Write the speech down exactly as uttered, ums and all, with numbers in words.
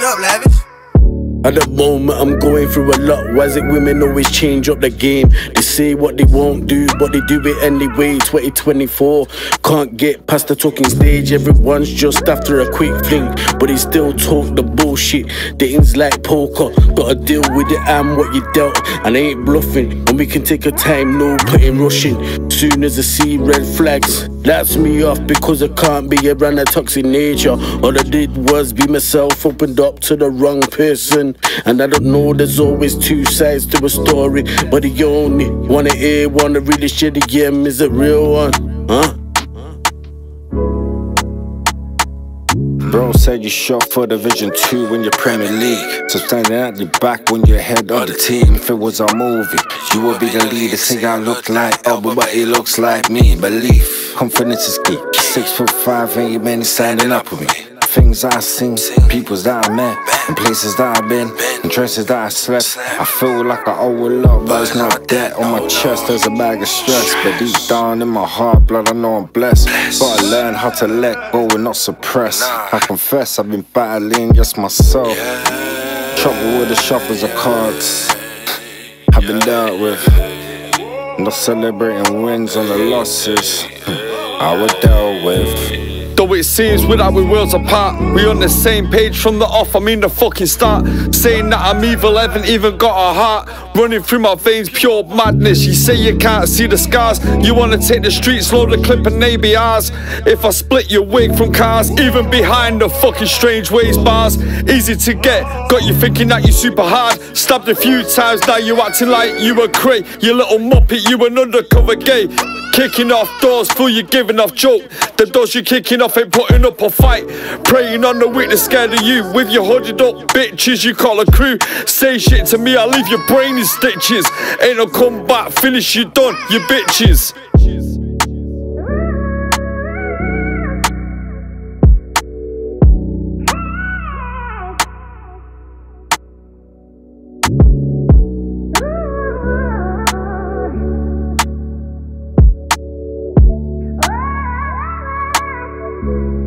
up, Lavish? At the moment I'm going through a lot. Why is it women always change up the game? They say what they won't do, but they do it anyway. Twenty twenty-four, can't get past the talking stage. Everyone's just after a quick fling, but they still talk the bullshit. Dating's like poker, gotta deal with it and what you dealt. And I ain't bluffing, and we can take our time, no putting rushing. Soon as I see red flags, that's me off, because I can't be around a toxic nature. All I did was be myself, opened up to the wrong person. And I don't know, there's always two sides to a story, but the only wanna hear, wanna really share the game is a real one, huh? Bro said you shot for Division two in your Premier League, so standing at the back when you're head of the team. If it was a movie, you would be the lead. They say I look like Elba, but he looks like me. Belief, confidence is key. Six foot five, ain't many standing up with me. Things I seen, peoples that I met, and places that I've been, and dresses that I slept. I feel like I owe a lot, but it's not debt. On my chest there's a bag of stress, but deep down in my heart, blood, I know I'm blessed. Gotta learn how to let go and not suppress. I confess I've been battling just myself. Trouble with the shuffles of cards I've been dealt with. Not celebrating wins on the losses I was dealt with. Though it seems without we worlds apart, we on the same page from the off, I mean the fucking start. Saying that I'm evil, haven't even got a heart. Running through my veins, pure madness. You say you can't see the scars, you wanna take the streets, load the clip and they be ours. If I split your wig from cars, even behind the fucking strange ways bars. Easy to get, got you thinking that you super hard. Stabbed a few times, now you acting like you a cray. You little muppet, you an undercover gay. Kicking off doors, fool, you giving off joke. The doors you kicking off ain't putting up a fight. Preying on the weakness, scared of you. With your hooded up bitches, you call a crew. Say shit to me, I'll leave your brain in stitches. Ain't no comeback, finish, you done, you bitches. Thank you.